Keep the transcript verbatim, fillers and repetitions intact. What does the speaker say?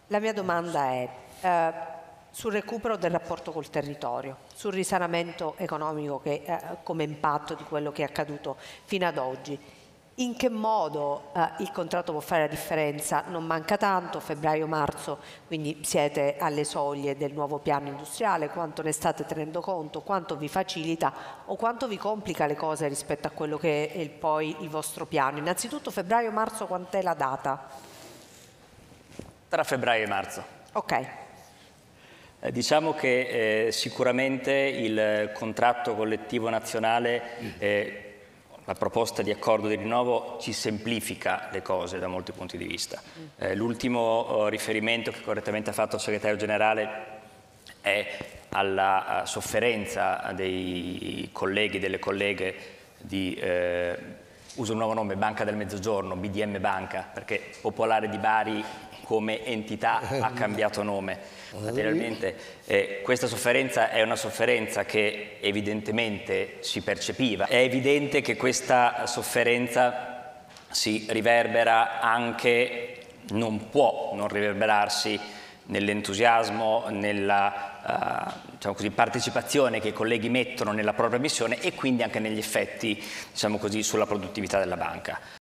La mia domanda è eh, sul recupero del rapporto col territorio, sul risanamento economico che, eh, come impatto di quello che è accaduto fino ad oggi. In che modo eh, il contratto può fare la differenza? Non manca tanto, febbraio-marzo, quindi siete alle soglie del nuovo piano industriale, quanto ne state tenendo conto, quanto vi facilita o quanto vi complica le cose rispetto a quello che è il, poi il vostro piano? Innanzitutto febbraio-marzo, quant'è la data? Tra febbraio e marzo. Ok. Eh, diciamo che eh, sicuramente il contratto collettivo nazionale, eh, la proposta di accordo di rinnovo ci semplifica le cose da molti punti di vista. Eh, l'ultimo oh, riferimento che correttamente ha fatto il segretario generale è alla sofferenza dei colleghi e delle colleghe di, eh, uso il nuovo nome, Banca del Mezzogiorno, B D M Banca, perché Popolare di Bari come entità ha cambiato nome. Materialmente eh, questa sofferenza è una sofferenza che evidentemente si percepiva. È evidente che questa sofferenza si riverbera anche, non può non riverberarsi nell'entusiasmo, nella uh, diciamo così, partecipazione che i colleghi mettono nella propria missione e quindi anche negli effetti, diciamo così, sulla produttività della banca.